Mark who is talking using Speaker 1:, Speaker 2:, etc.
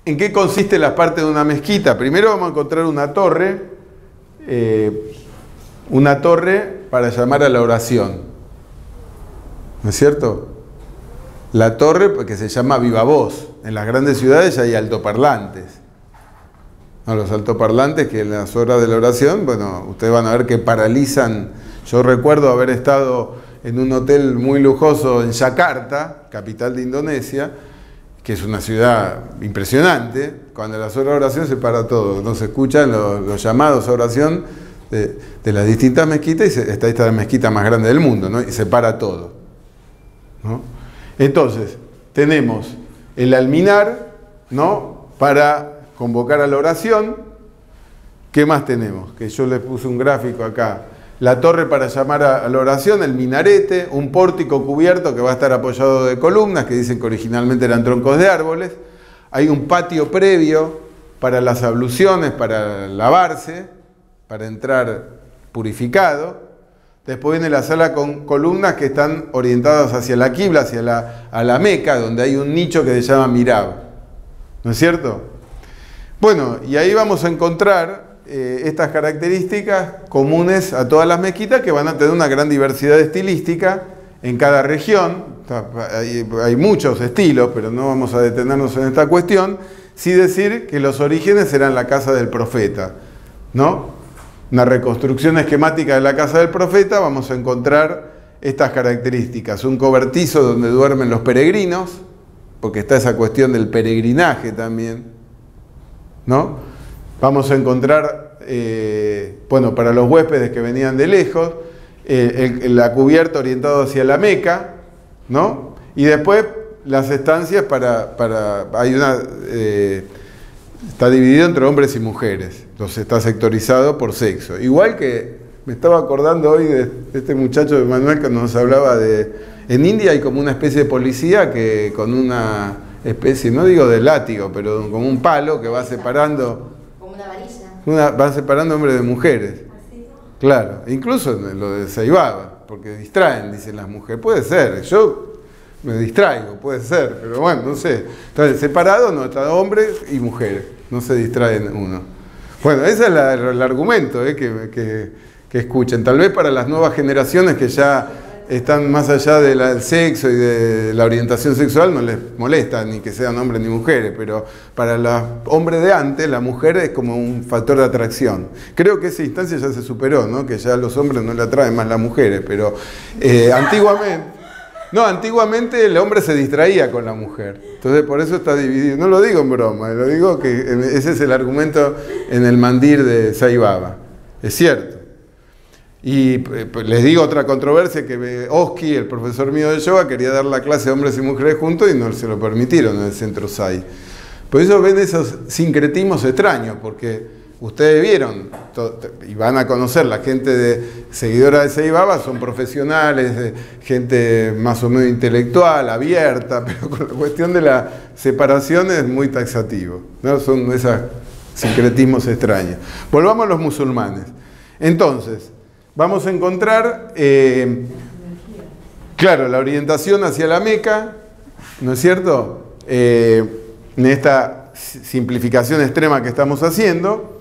Speaker 1: ¿En qué consiste la parte de una mezquita? Primero vamos a encontrar una torre para llamar a la oración. ¿No es cierto? La torre que se llama viva voz. En las grandes ciudades hay altoparlantes. No, los altoparlantes que en las horas de la oración, bueno, ustedes van a ver que paralizan. Yo recuerdo haber estado en un hotel muy lujoso en Yakarta, capital de Indonesia, que es una ciudad impresionante. Cuando a las horas de oración se para todo, no se escuchan los llamados a oración de las distintas mezquitas, y esta es la mezquita más grande del mundo, ¿no? Y se para todo, ¿no? Entonces, tenemos el alminar, ¿no?, para convocar a la oración. ¿Qué más tenemos? Que yo les puse un gráfico acá. La torre para llamar a la oración, el minarete, un pórtico cubierto que va a estar apoyado de columnas, que dicen que originalmente eran troncos de árboles. Hay un patio previo para las abluciones, para lavarse, para entrar purificado. Después viene la sala con columnas que están orientadas hacia la quibla, hacia la Meca, donde hay un nicho que se llama Mirab. ¿No es cierto? Bueno, y ahí vamos a encontrar estas características comunes a todas las mezquitas, que van a tener una gran diversidad estilística en cada región. Hay muchos estilos, pero no vamos a detenernos en esta cuestión. Sí decir que los orígenes eran la casa del profeta, ¿no? Una reconstrucción esquemática de la casa del profeta, vamos a encontrar estas características. Un cobertizo donde duermen los peregrinos, porque está esa cuestión del peregrinaje también, ¿no? Vamos a encontrar, bueno, para los huéspedes que venían de lejos, la cubierta orientada hacia la Meca, ¿no? Y después las estancias hay una... está dividido entre hombres y mujeres. Entonces está sectorizado por sexo. Igual que me estaba acordando hoy de este muchacho de Manuel que nos hablaba de... En India hay como una especie de policía que con una especie, no digo de látigo, pero como un palo que va separando... Como una varilla. Va separando hombres de mujeres. ¿Así? Claro. Incluso lo de Saibaba, porque distraen, dicen las mujeres. Puede ser. Yo me distraigo, puede ser, pero bueno, no sé. Entonces, separado no, está hombres y mujeres. No se distraen uno. Bueno, ese es el argumento que escuchen. Tal vez para las nuevas generaciones que ya están más allá del sexo y de la orientación sexual no les molesta ni que sean hombres ni mujeres, pero para los hombres de antes la mujer es como un factor de atracción. Creo que esa instancia ya se superó, ¿no? Que ya a los hombres no le atraen más las mujeres, pero antiguamente el hombre se distraía con la mujer, entonces por eso está dividido. No lo digo en broma, lo digo que ese es el argumento en el mandir de Saibaba, es cierto. Y les digo otra controversia, que Oski, el profesor mío de yoga, quería dar la clase de hombres y mujeres juntos y no se lo permitieron en el centro Sai. Por eso ven esos sincretismos extraños, porque ustedes vieron, y van a conocer, la gente seguidora de Saibaba son profesionales, gente más o menos intelectual, abierta, pero con la cuestión de la separación es muy taxativo, ¿no? Son esos sincretismos extraños. Volvamos a los musulmanes. Entonces, vamos a encontrar, claro, la orientación hacia la Meca, ¿no es cierto? En esta simplificación extrema que estamos haciendo.